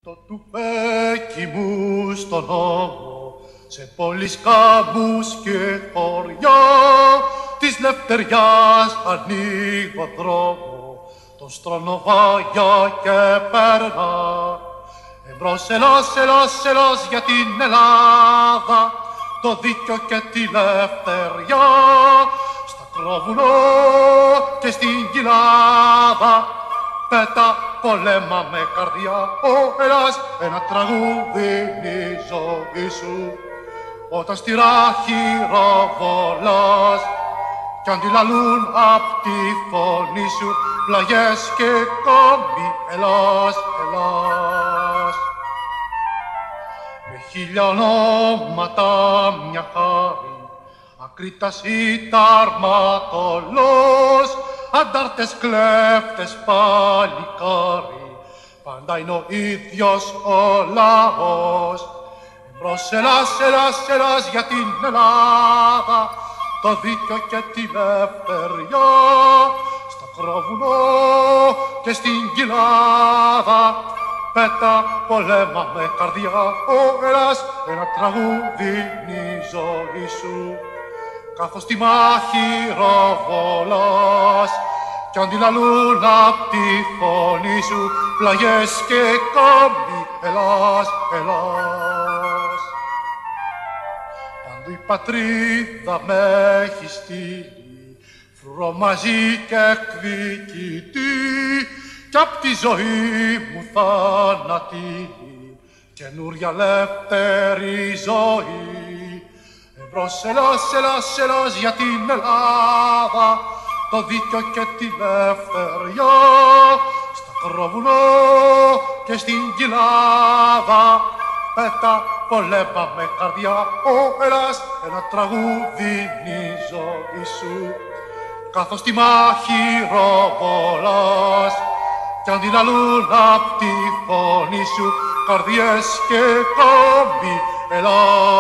Το τουφέκι μου στον ώμο, σε πόλεις, κάμπους και χωριά, της λευτεριάς ανοίγω δρόμο, τον στρονοβάγια και περνά. Εμπρός, ελάς, ελάς, ελάς για την Ελλάδα, το δίκιο και τη λευτεριά, στα Κρόβουνο και στην Κοιλάδα, πέτα πολέμα με καρδιά. Ω Ελλάς, ένα τραγούδι είναι η ζωή σου, όταν στη ράχη ροβολάς, κι αντιλαλούν απ' τη φωνή σου πλαγιές και κόμποι. Ελλάς, Ελλάς, με χίλια ονόματα μια χάρη, Ακρίτας ή ταρματολός, αντάρτες, κλέφτες, παλικάρι, πάντα είναι ο ίδιος ο λαός. Εμπρός, Ελλάς, Ελλάς, Ελλάς για την Ελλάδα, το δίκιο και τη λευτεριά, στα Κρόβουνο και στην Κοιλάδα, πέτα πολέμα με καρδιά. Ω Ελλάς, ένα τραγούδι είναι η ζωή σου, καθώς στη μάχη ροβολάς, κι αντιλαλούν απ' τη φωνή σου πλαγιές και κόμποι. Ελλάς, Ελλάς, παντού η πατρίδα με έχει στείλει, φρουρό μαζί και εκδικητή, κι απ' τη ζωή μου θανατήλει καινούρια ελεύθερη ζωή. Εμπρός, Ελλάς, Ελλάς, Ελλάς για την Ελλάδα, το δίκιο και τη λευτεριά, στα Κρόβουνο και στην Κοιλάδα, πέτα πολέμα με καρδιά. Ω Ελλάς, ένα τραγούδι είναι η ζωή σου, καθώς στη μάχη ροβολάς, κι αντιλαλούν απ' τη φωνή σου καρδιές και κόμποι. Ελλάς.